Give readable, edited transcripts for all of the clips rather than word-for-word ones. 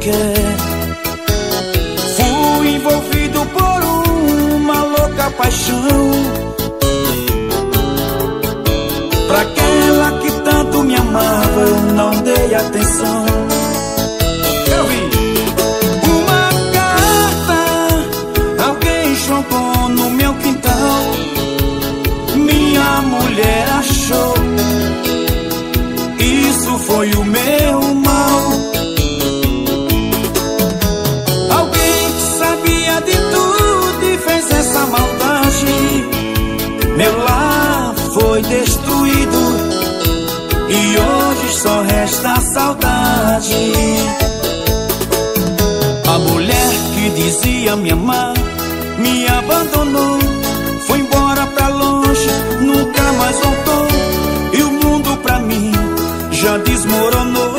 quer. Fui envolvido por uma louca paixão, pra aquela que tanto me amava eu não dei atenção. Eu vi uma carta, alguém jogou no meu quintal. Minha mulher achou, isso foi o meu mal. Alguém que sabia de tudo e fez essa maldade. Meu lar foi destruído e hoje só resta a saudade. A mulher que dizia me amar me abandonou, foi embora pra longe, nunca mais voltou. E o mundo pra mim já desmoronou.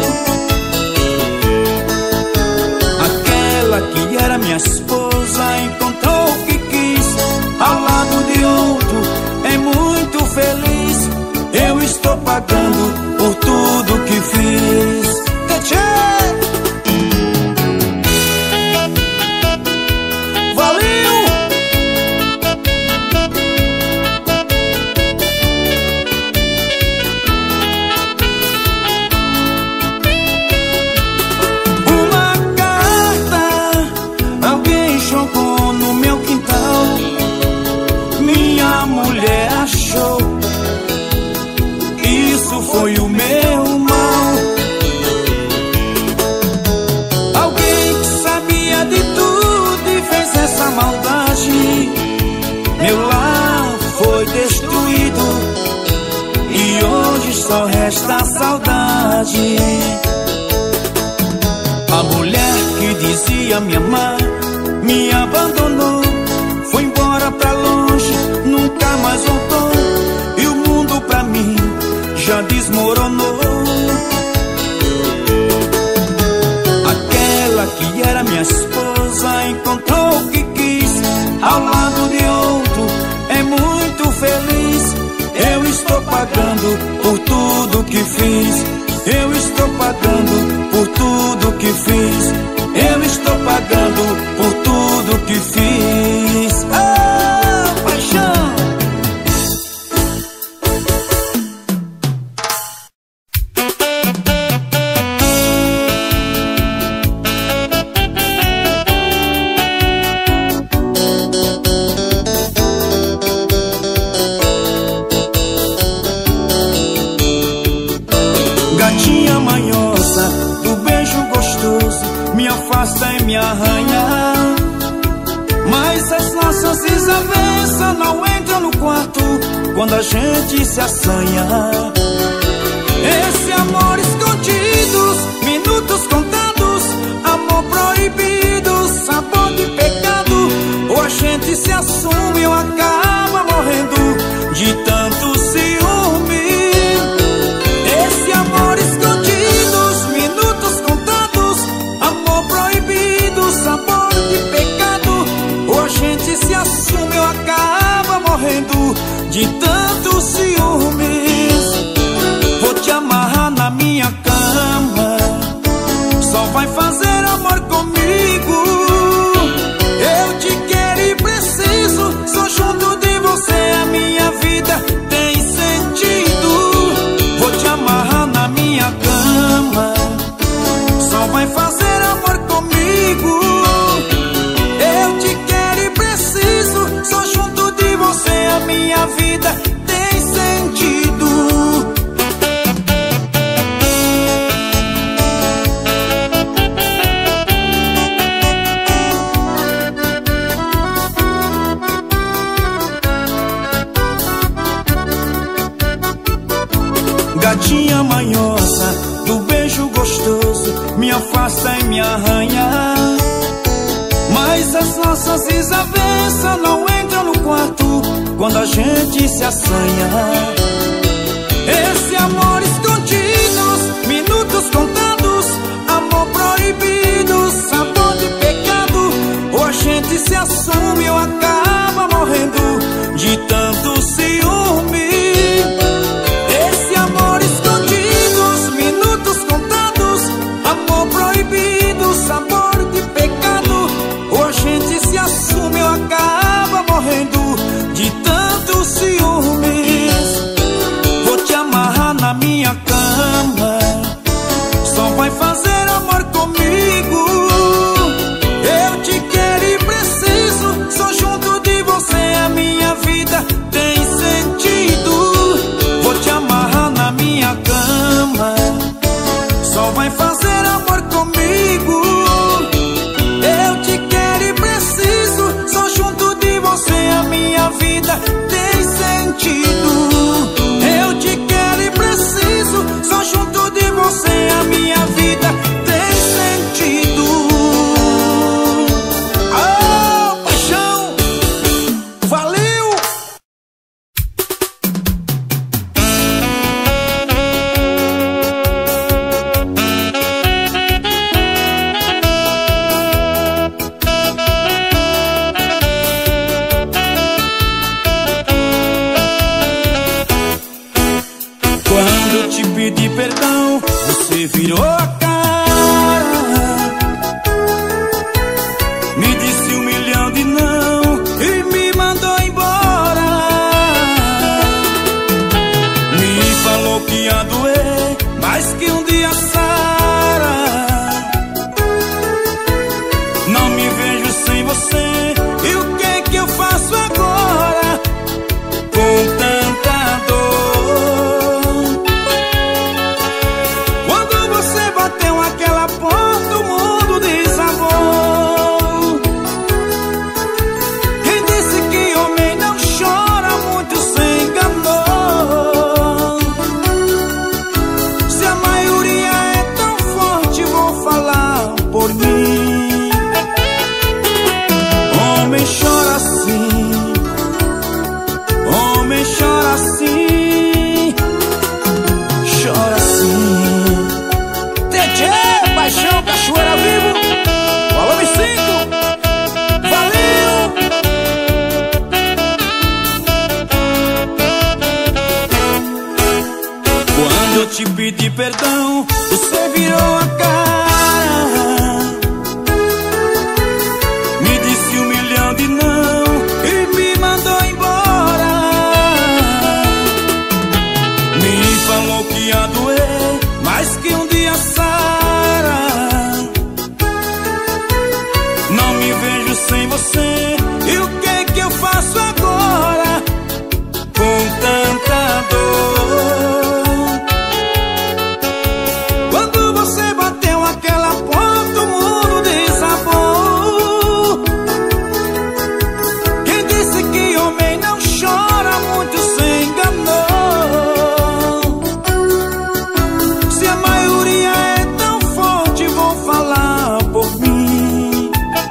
Aquela que era minha esposa encontrou o que quis, ao lado de outro é muito feliz. Eu estou pagando por tudo que fiz. Valeu! Uma carta, alguém jogou no meu quintal. Minha mulher achou, isso foi o meu mal. Alguém que sabia de tudo e fez essa maldade. Meu lar foi destruído e hoje só resta a saudade. A mulher que dizia me amar me abandonou, foi embora pra longe, nunca mais voltou. E o mundo pra mim já desmoronou. Aquela que era minha esposa encontrou o que quis, ao lado de outro é muito feliz. Eu estou pagando por tudo que fiz. Eu estou pagando por tudo que fiz. Eu estou pagando por tudo que fiz. Ah, paixão! Gatinha manhosa, do beijo gostoso, me afasta e me arranha. Mas as nossas desavenças não entram no quarto quando a gente se assanha. Esse amor escondido, minutos contados, amor proibido, sabor de pecado. Ou a gente se assume ou acaba morrendo de tanto ciúme. Esse amor escondido, minutos contados, amor proibido, sabor de pecado. Ou a gente se assume ou acaba morrendo de tanto ciúmes. Vou te amarrar na minha cama, só vai fazer amor comigo. Eu te quero e preciso, só junto de você a minha vida tem sentido. Vou te amarrar na minha cama, só vai fazer amor comigo. Eu te quero e preciso, só junto de você a minha vida tem sentido. Gatinha manhosa, do beijo gostoso, me afasta e me arranha. Mas as nossas desavenças não entram no quarto quando a gente se assanha. Esse amor escondido, minutos contados, amor proibido, sabor de pecado. Ou a gente se assume ou acaba morrendo de tanto ciúme. Esse amor escondido, minutos contados, amor proibido, perdão, você virou a cara, me disse 1 milhão de não e me mandou embora. Me falou que ia doer, mas que um dia sara. Não me vejo sem você, e o que eu faço agora com tanta dor? Quando você bateu aquela porta, o mundo desabou. Quem disse que homem não chora, muito se enganou. Se a maioria é tão forte, vou falar por mim.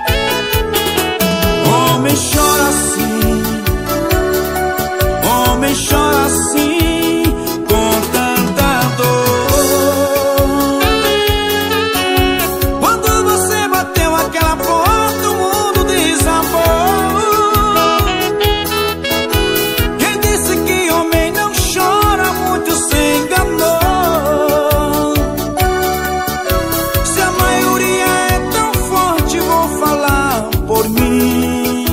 Homem chora assim, homem chora assim, com tanta dor. Quando você bateu aquela porta, o mundo desabou. Quem disse que homem não chora, muito se enganou. Se a maioria é tão forte, vou falar por mim.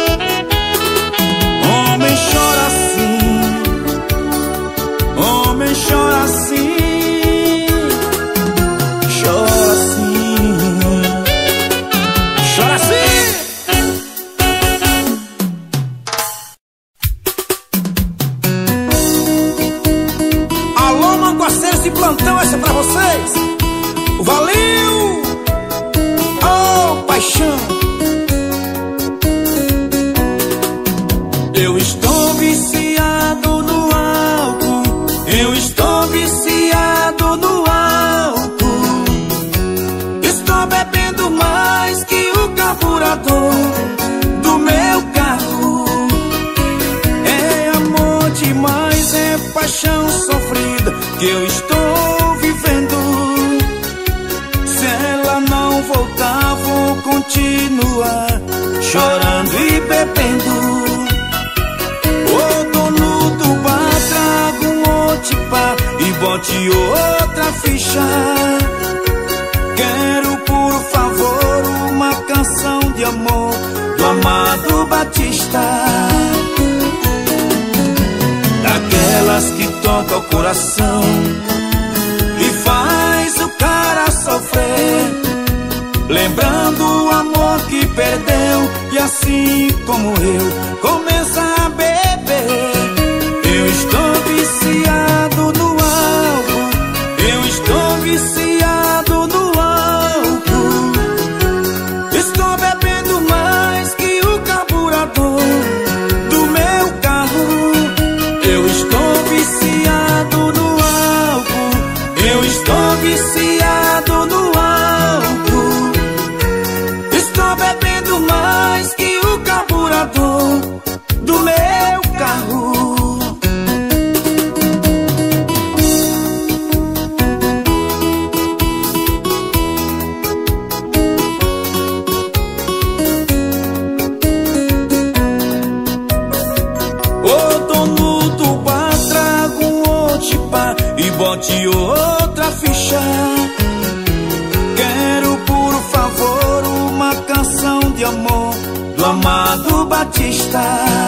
Homem chora assim, homem chora assim, chora assim, chora assim. Alô, manguaceiros de plantão, essa é pra vocês. Valeu! Oh, paixão! Eu estou viciado no álcool, eu estou viciado no álcool. Estou bebendo mais que o carburador do meu carro. É amor demais, é paixão sofrida que eu estou vivendo. Se ela não voltar, vou continuar chorando e bebendo. Ô dono do bar, traga um outro pá e bote outra ficha. Quero, por favor, uma canção de amor do Amado Batista, daquelas que tocam o coração e faz o cara sofrer, lembrando o amor que perdeu, e assim como eu começa a beber. Eu estou viciado no álcool, eu estou viciado no álcool. Estou bebendo mais que o carburador do meu carro. Eu estou viciado no álcool, eu estou viciado no álcool. Estou bebendo mais que o carburador do meu carro. Ô dono do bar, traga um outro pá e bote outra ficha. Quero, por favor, uma canção de amor do Amado Batista,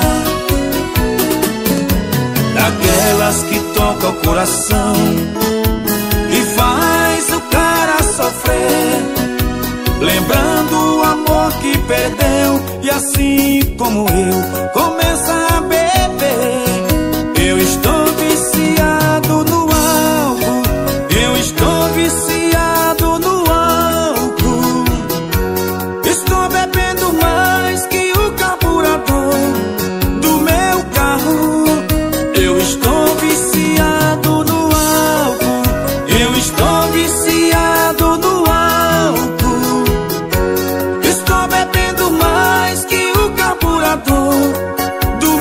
daquelas que tocam o coração e faz o cara sofrer, lembrando o amor que perdeu, e assim como eu começa a beber. Eu estou viciado no álcool, eu estou viciado no álcool. Estou bebendo mais que o carburador do meu carro. Eu estou viciado no álcool, eu estou viciado no álcool. Estou bebendo mais que o carburador do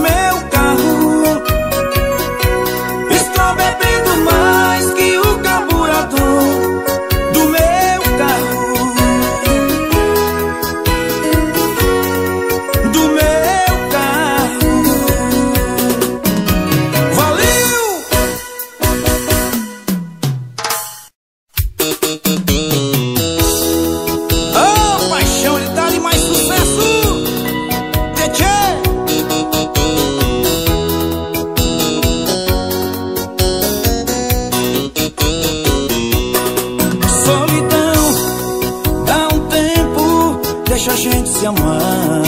gente se amar.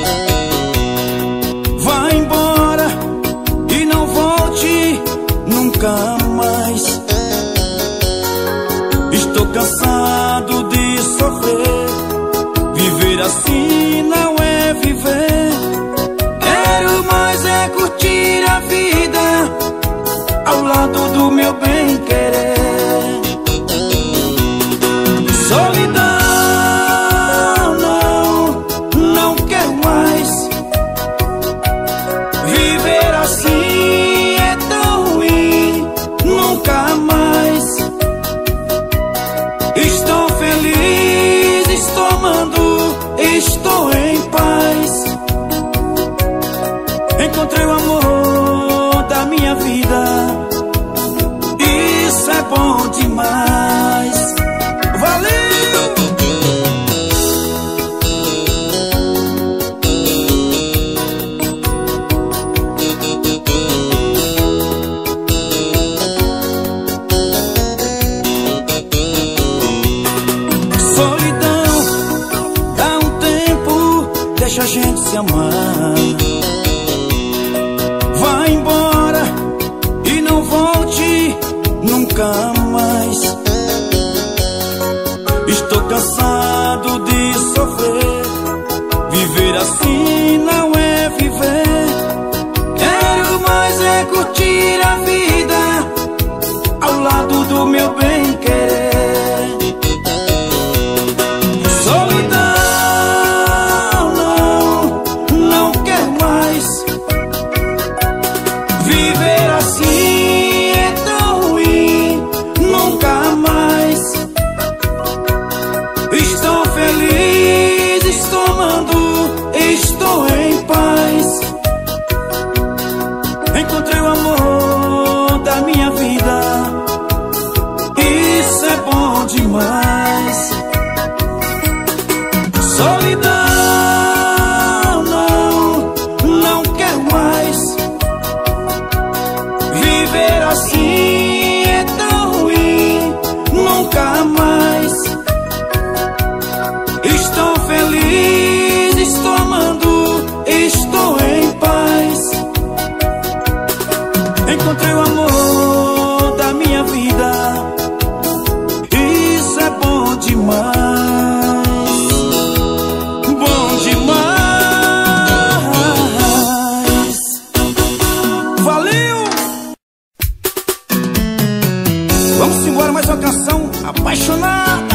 Vai embora e não volte nunca mais. Estou cansado de sofrer. Viver assim não é viver. Quero mais é curtir a vida ao lado do meu bem-querer. Solidão, não quero mais. Viver assim é tão ruim, nunca mais. Estou feliz, estou amando, estou em paz. Encontrei o amor da minha vida. Isso é bom demais. Valeu! Solidão, dá um tempo, deixa a gente se amar. Vai embora e não volte nunca mais. Estou cansado de sofrer. Viver assim não é viver. Quero mais é curtir a vida ao lado do meu bem-querer. Solidão, não quero mais. Viver assim é tão ruim, nunca mais. Estou feliz, estou amando, estou em paz. Encontrei o amor da minha vida. Isso é bom demais. Solidão, não quero mais. Viver assim é tão ruim, nunca mais. Estou feliz, estou amando, estou em paz. Encontrei o amor da minha vida. Isso é bom demais. Bom demais. Valeu! Vamos embora, mais uma canção apaixonada.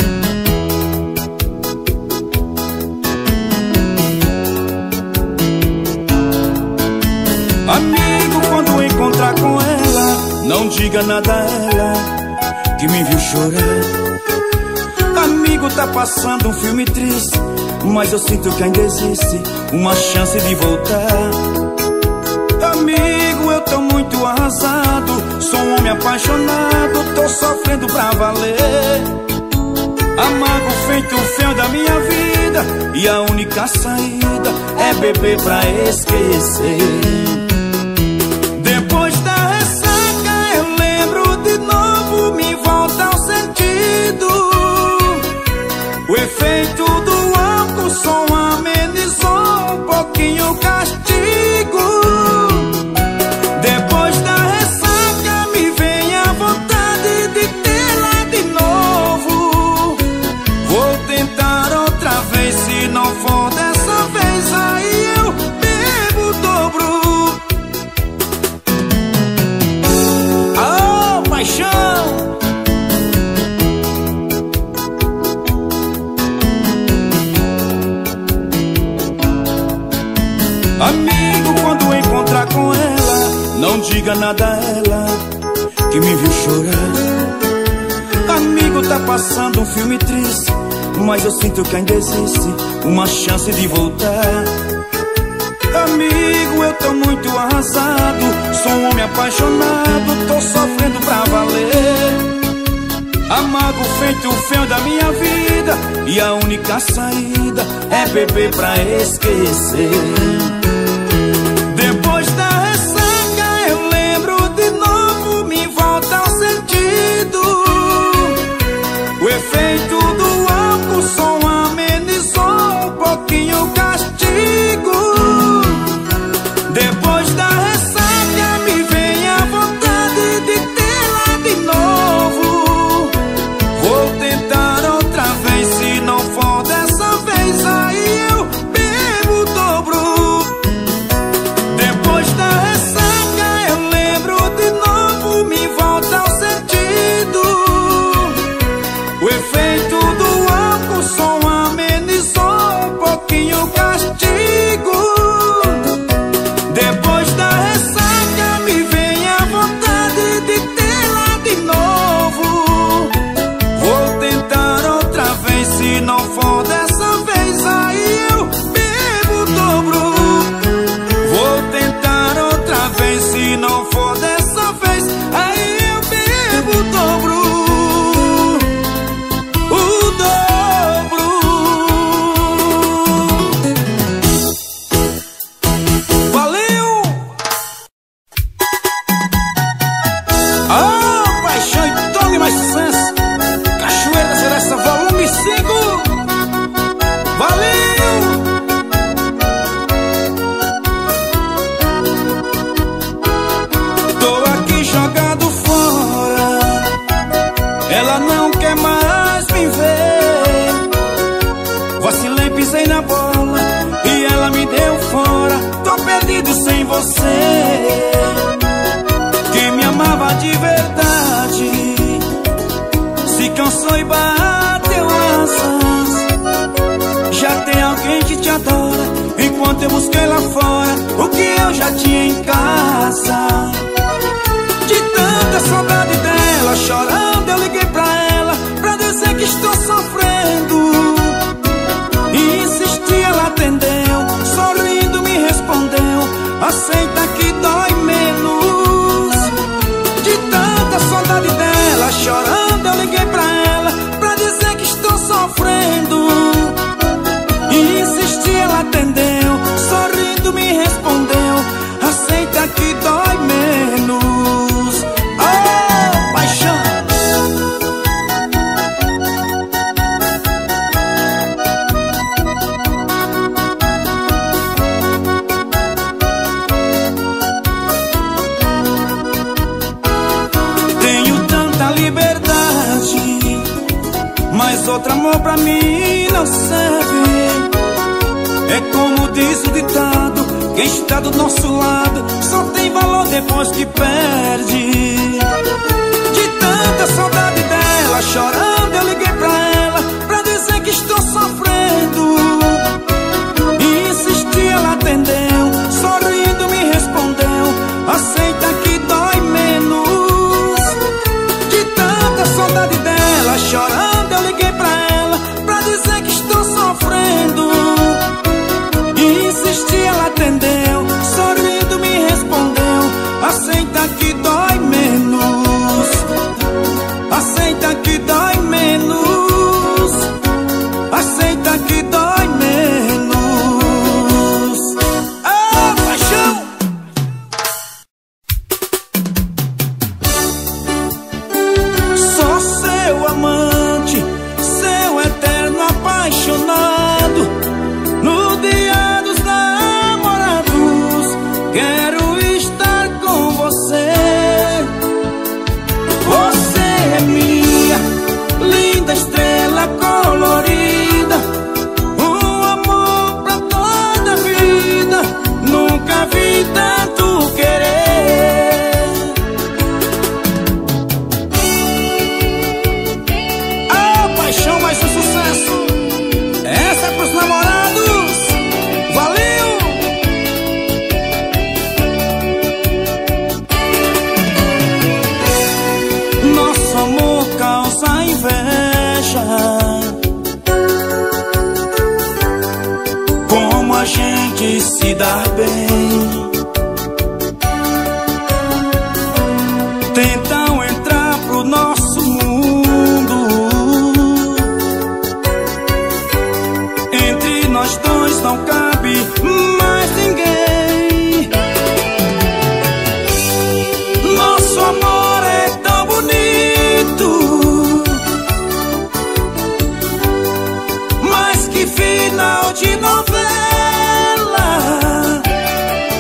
Amigo, quando encontrar com ela, não diga nada a ela que me viu chorar. Amigo, tá passando um filme triste, mas eu sinto que ainda existe uma chance de voltar. Amigo, eu tô muito arrasado, sou um homem apaixonado, tô sofrendo pra valer. Amargo feito o fel da minha vida, e a única saída é beber pra esquecer. Depois da ressaca eu lembro de novo, me volta ao sentido. O efeito do álcool só amenizou um pouquinho o castigo. Depois da ressaca me vem a vontade de tê-la de novo. Vou tentar outra vez, se não for dessa vez, aí eu bebo o dobro. Oh, paixão! Amigo, quando encontrar com ela, não diga nada a ela que me viu chorar. Amigo, tá passando um filme triste, mas eu sinto que ainda existe uma chance de voltar. Amigo, eu tô muito arrasado, sou um homem apaixonado, tô sofrendo pra valer. Amargo feito o fel da minha vida, e a única saída é beber pra esquecer. Depois da ressaca eu lembro de novo, me volta ao sentido. O efeito do álcool só amenizou um pouco você, que me amava de verdade, se cansou e bateu asas. Já tem alguém que te adora, enquanto eu busquei lá fora o que eu já tinha em casa. De tanta saudade dela, chorando eu liguei pra ela, pra dizer que estou sofrendo. E insisti, ela atendeu, sorrindo me respondeu: aceita que dói menos. De tanta saudade dela, chorando eu liguei pra ela, pra dizer que estou sofrendo. E insisti, ela atendeu, sorrindo me respondeu: aceita que dói menos. Oh, paixão! Tenho tanta liberdade, mas outro amor pra mim não serve. É como diz o ditado: quem está do nosso lado só tem valor depois que perde. De tanta saudade dela, chorando eu liguei pra ela, pra dizer que estou sofrendo. E insisti, ela atendeu, sorrindo me respondeu: aceita que dói menos. De tanta saudade dela, chorando eu liguei pra ela, pra dizer que estou sofrendo. Insisti, ela atendeu, sorrindo me respondeu: aceita que dói menos. Aceita que dói menos. Aceita que dói menos. Ah, paixão! Sou seu amante, seu eterno apaixonado. No dia dos namorados, quero estar com você. Você é minha linda estrela colorida, um amor pra toda a vida. Nunca vi tanto querer. Ah, paixão, mais um sucesso. Essa é pros namorados. Valeu! Nosso amor causa inveja. Como a gente se dá bem. Tentam entrar pro nosso mundo. Entre nós dois não cabe mais ninguém. Nosso amor é tão bonito, mas que final de novela.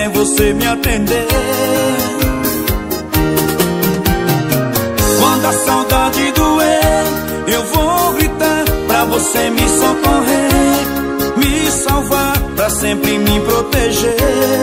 até você me atender. Quando a saudade doer, eu vou gritar pra você me socorrer, me salvar, pra sempre me proteger.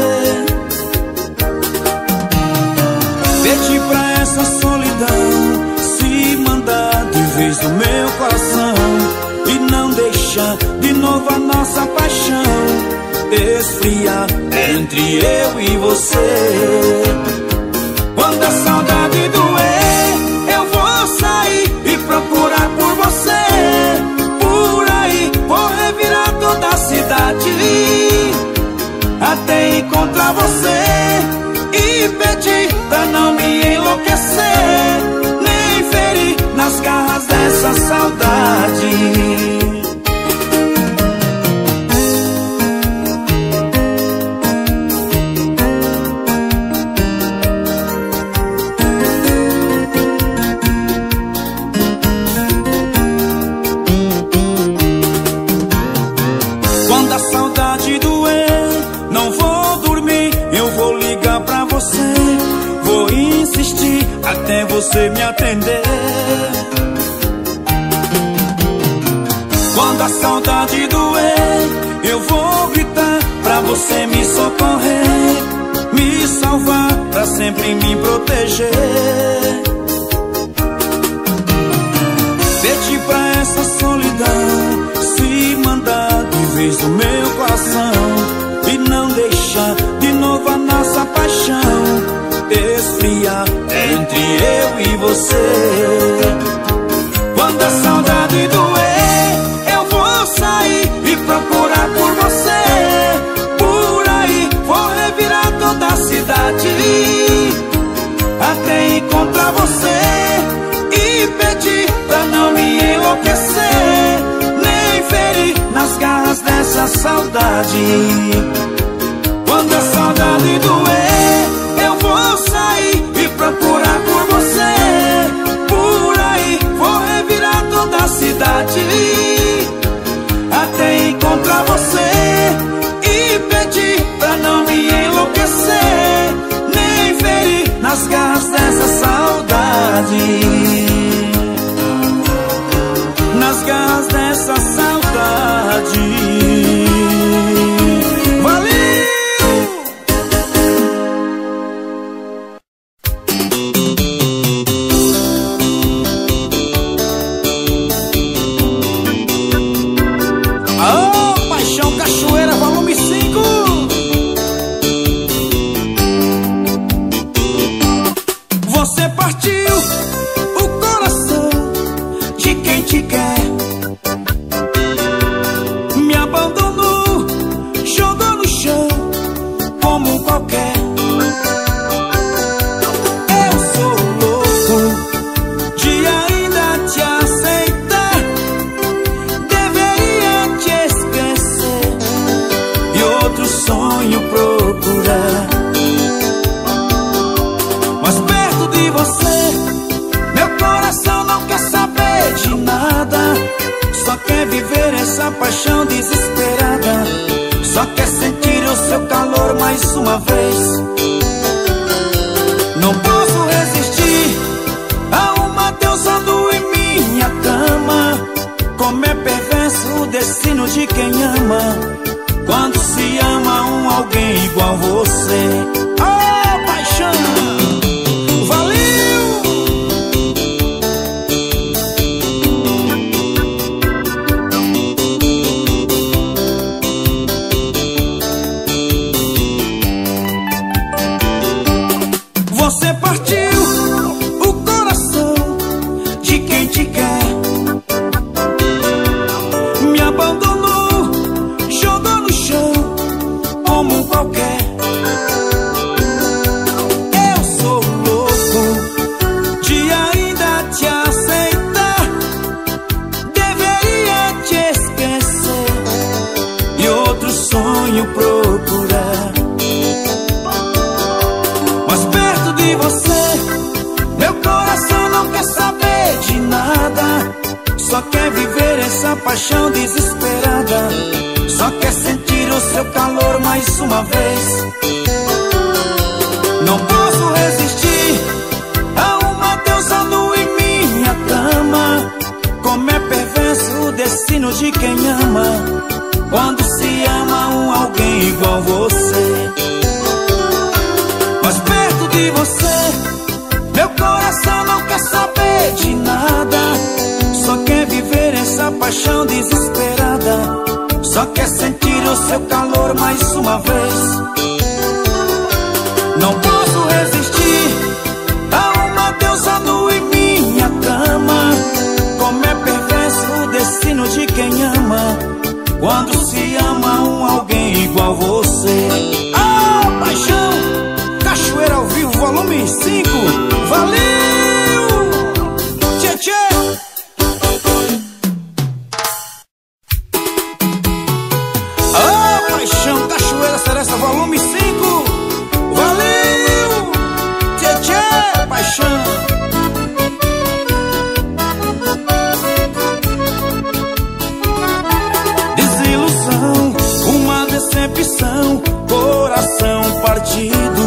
Pedi pra essa solidão se mandar de vez do meu coração e não deixar de novo a nossa paixão esfriar entre eu e você. Quando a saudade doer, eu vou sair e procurar por você. Por aí vou revirar toda a cidade até encontrar você e pedir pra não me enlouquecer, nem ferir nas garras dessa saudade. Quando a saudade doer, não vou dormir, eu vou ligar pra você, vou insistir até você me atender. Quando a saudade doer, eu vou gritar pra você me socorrer, me salvar, pra sempre me proteger. Pedi pra essa solidão se mandar de vez do meu coração e não deixar de novo a nossa paixão esfriar entre eu e você. Quando a saudade doer, eu vou sair e procurar por você. Por aí vou revirar toda a cidade até encontrar você e pedir pra não me enlouquecer, nem ferir nas garras dessa saudade. Quando a saudade doer, eu vou sair e procurar por você. Por aí vou revirar toda a cidade até encontrar você e pedir pra não me enlouquecer, nem ferir nas garras dessa saudade. Nas garras dessa saudade. Valeu! Oh, Paixão Cachoeira, volume 5. Você partiu o coração de quem te quer, me abandonou, jogou no chão como qualquer. Eu sou louco de ainda te aceitar, deveria te esquecer e outro sonho procurar. Mas perto de você, meu coração não quer saber de nada, só quer viver essa paixão desesperada, só quer sentir o seu calor mais uma vez. Não posso resistir a uma deusa nua em minha cama. Como é perverso o destino de quem ama, quando se ama alguém igual você. Oh, paixão! Valeu! Você partiu o coração de quem te quer, me abandonou, jogou no chão como qualquer. Eu sou louco de ainda te aceitar, deveria te esquecer e outro sonho procurar. Mas perto de você, meu coração não quer saber de nada, só quer viver essa paixão desesperada, só quer sentir o seu calor mais uma vez. destino de quem ama, quando se ama alguém igual você. Mas perto de você, meu coração não quer saber de nada, só quer viver essa paixão desesperada, só quer sentir o seu calor mais uma vez. Não posso resistir a uma deusa nua em minha cama. Como é perverso o destino de quem ama, quando se ama alguém igual você. Ah, paixão! Cachoeira ao vivo, volume 5. Valeu! Tchê, tchê! Ah, paixão! Cachoeira Seresta, volume 5. Valeu! Tchê, tchê! Paixão! Desilusão, uma decepção, coração partido,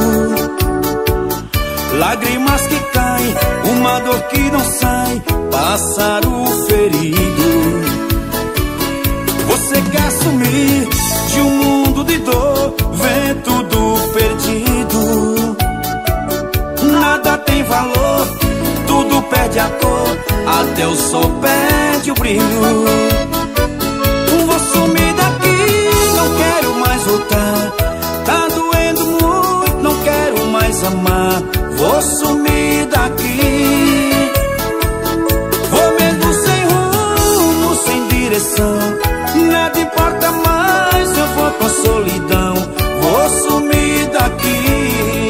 lágrimas que caem, uma dor que não sai, pássaro ferido. Você quer sumir de um mundo de dor, vê tudo perdido. Nada tem valor, tudo perde a cor, até o sol perde o brilho. Vou sumir daqui, não quero mais voltar, tá doendo muito, não quero mais amar. Vou sumir daqui, vou mesmo sem rumo, sem direção, nada importa mais, eu vou com solidão. Vou sumir daqui.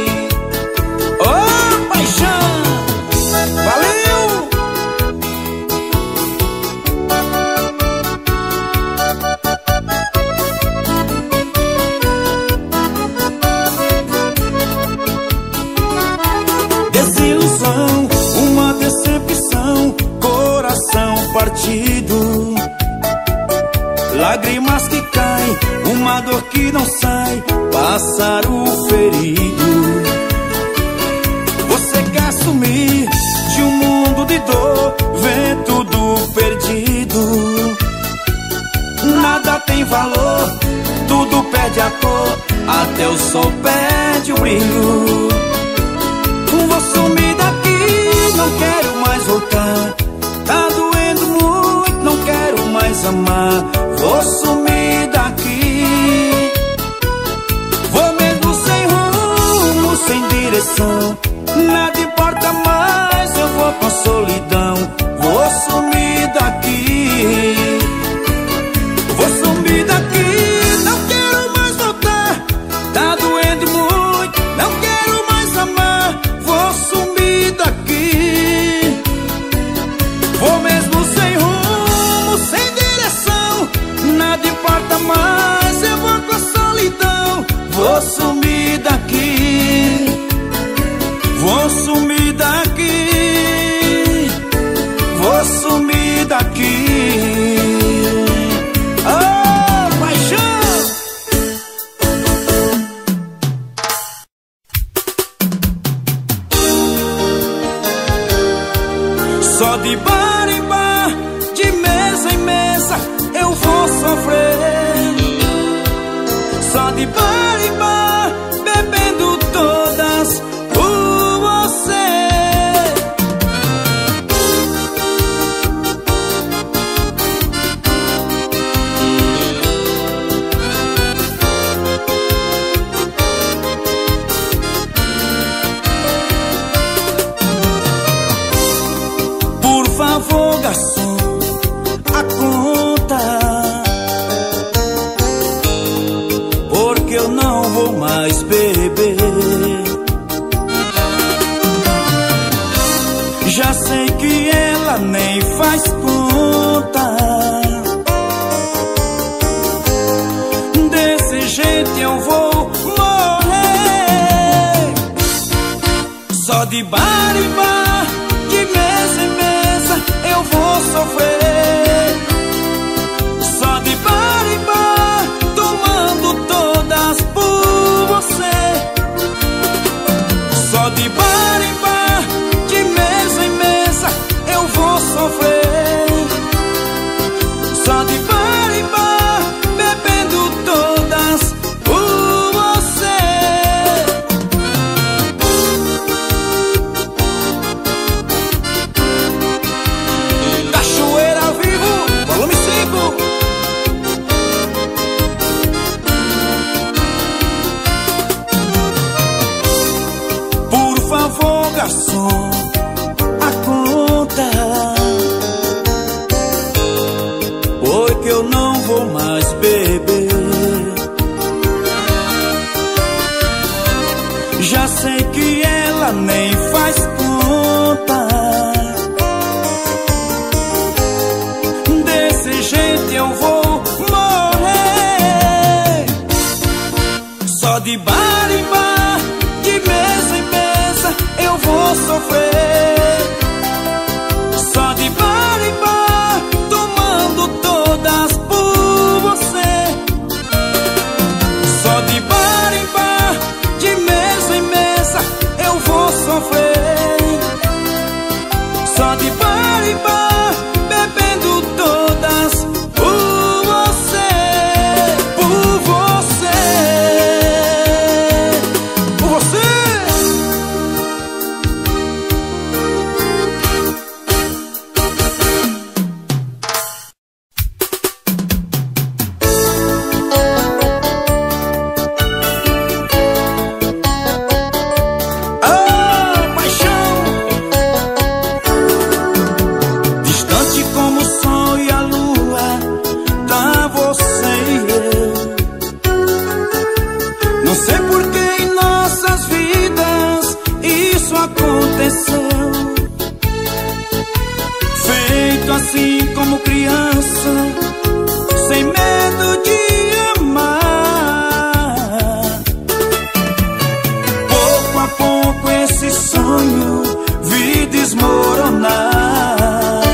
Oh, paixão! Valeu! Desilusão, uma decepção, coração partido, lágrimas que caem, uma dor que não sai, pássaro ferido. Você quer sumir de um mundo de dor, vê tudo perdido. Nada tem valor, tudo perde a cor, até o sol perde o brilho. Vou sumir daqui, não quero mais voltar, tá doendo muito, não quero mais amar. Vou sumir daqui, vou mesmo sem rumo, sem direção, nada importa mais, eu vou com solidão. Vou sumir daqui, vou sumir daqui, não quero mais voltar, tá doendo muito, não quero mais amar. Vou sumir daqui, vou mesmo sem rumo, sem direção, nada importa mais, eu vou com a solidão. Vou sumir daqui, vou sumir daqui, vou sumir daqui. Oh, paixão! Só de bar em bar, de mesa em mesa, eu vou sofrer. Só de bar em bar, bebendo todas por você. Por favor, garçom, a conta, porque eu não vou mais beber. Já sei que ela nem faz conta, desse jeito eu vou morrer. Só de bar em bar, de mesa em mesa, eu vou sofrer. Só de bar em bar, tomando todas por você. Só de bar em bar, de mesa em mesa, eu vou sofrer. Só de garçom, a conta. Oi, que eu não vou mais beber. Já sei que ela nem faz conta. Desse jeito eu vou morrer. Só de bar em bar, de mesa em mesa, eu vou sofrer. Só de bar em bar, tomando todas por você. Só de bar em bar, de mesa em mesa, eu vou sofrer. Só de bar em bar, bebendo todas por você. Por você. Por você. Feito assim como criança, sem medo de amar. Pouco a pouco esse sonho vi desmoronar.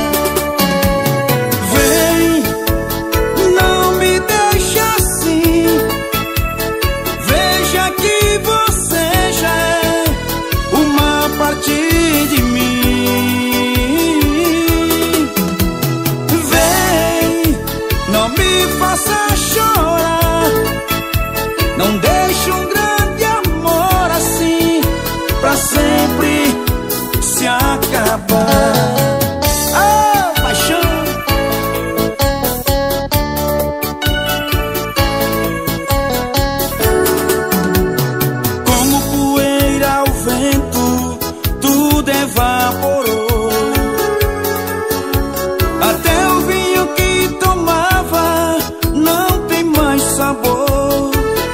Vem, não me deixa assim. Veja que você já é uma parte de mim. Não me faça chorar. Não deixe um grande amor assim pra sempre se acabar. Ah, paixão. Como poeira ao vento, tudo evaporou. Até o vinho que tomava não tem mais sabor.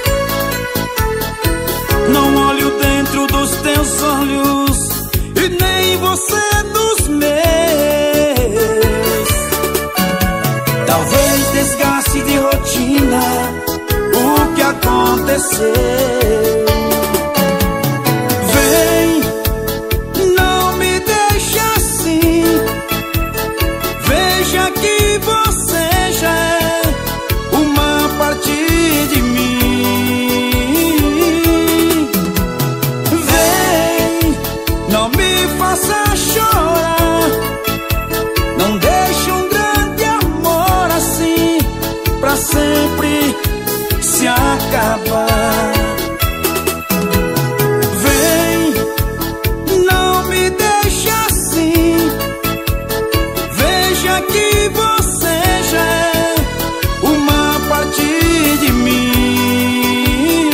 Não olho dentro dos teus olhos e nem você dos meus. Talvez desgaste de rotina o que aconteceu. Vem, não me deixa assim. Veja que você já é uma parte de mim. Vem, não me faça chorar. Não deixe um grande amor assim pra sempre se acabar. Vem, não me deixe assim. Veja que você já é uma parte de mim.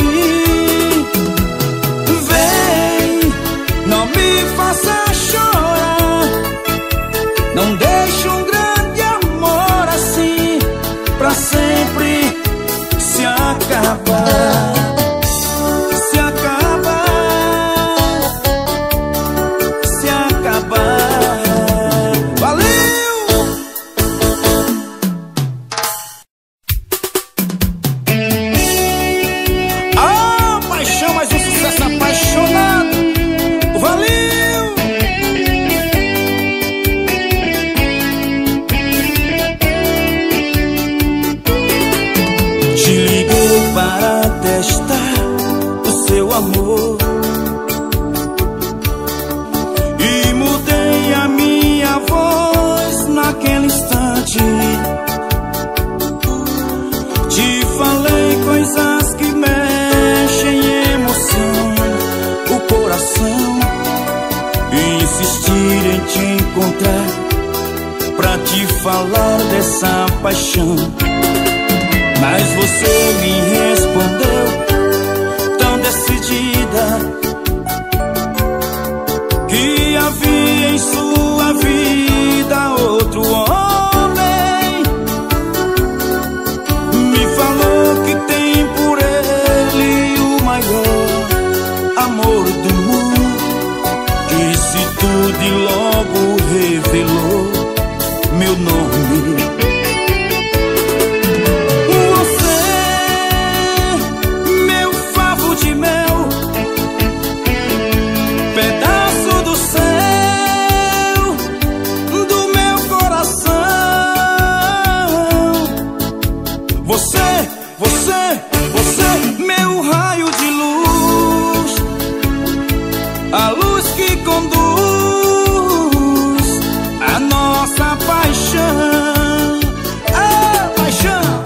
Vem, não me faça chorar. Não deixe um grande amor assim pra sempre se acabar. Se acabar. Se acabar. Valeu! Ah, paixão, mais um sucesso apaixonado. Valeu! Te liguei para testar o seu amor e mudei a minha voz naquele instante. Te falei coisas que mexem em emoção, o coração, e insistir em te encontrar pra te falar dessa paixão. Mas você me respondeu tão decidida que você, meu raio de luz, a luz que conduz a nossa paixão, a paixão.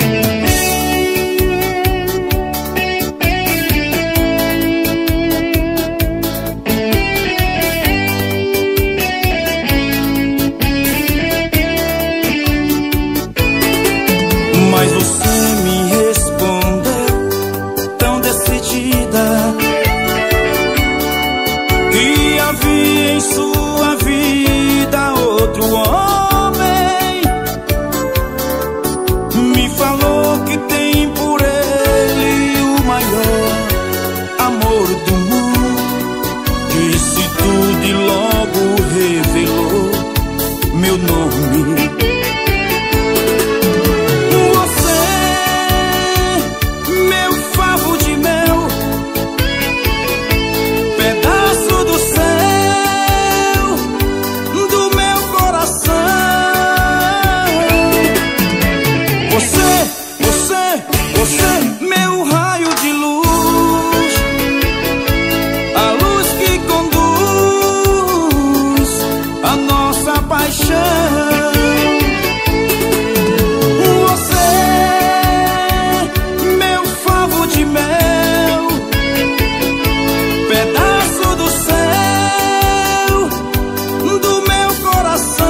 Mas você me respondeu tão decidida que havia em sua vida outro homem. Me falou que tem por ele o maior amor do mundo. Disse tudo e logo revelou meu nome. Você, meu raio de luz, a luz que conduz a nossa paixão. Você, meu favo de mel, pedaço do céu, do meu coração.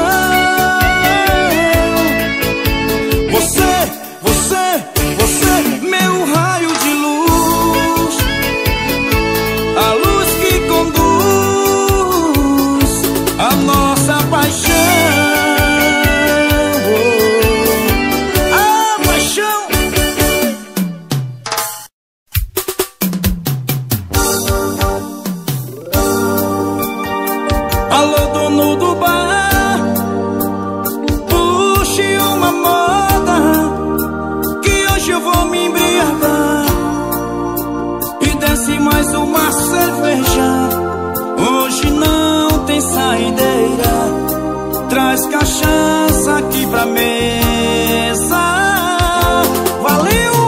Você, meu raio de luz, a luz que conduz a nossa paixão, a paixão. Alô, dono do bar, puxe uma moda, hoje eu vou me embriagar e desce mais uma cerveja. Hoje não tem saideira, traz cachaça aqui pra mesa. Valeu!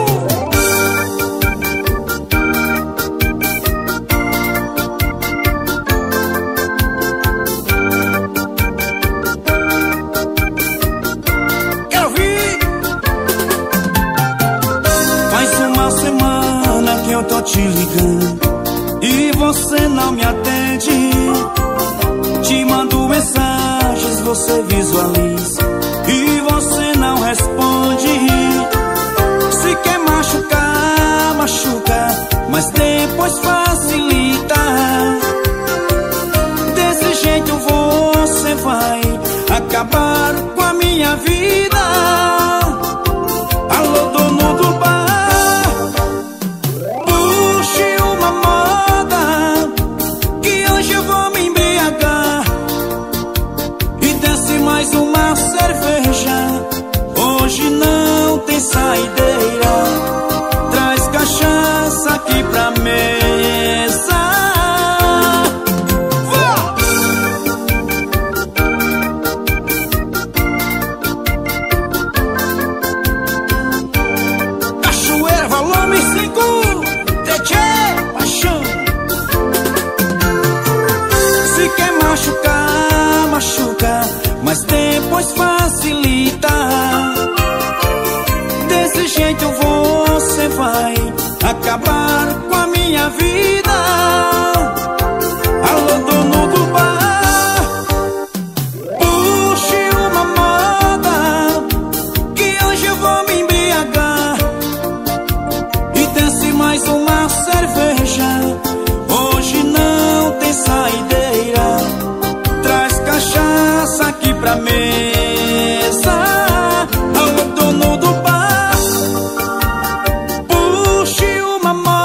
Eu tô te ligando e você não me atende. Te mando mensagens, você visualiza e você não responde. Se quer machucar, machuca, mas depois facilita. Desse jeito você vai acabar com a minha vida. Alô, dono do bar, mais uma cerveja. Hoje não tem saideira, traz cachaça aqui pra mesa. Cachoeira, volume 5, DJ Paixão. Se quer machucar, machuca, mas depois facilita. Desse jeito você vai acabar com a minha vida. Alô, dono do bar, puxe uma moda, que hoje eu vou me embriagar e desce mais uma cerveja. Hoje não tem saideira, traz cachaça aqui pra mesa. Alô, dono do bar, puxe uma moda,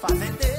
fazendeiro.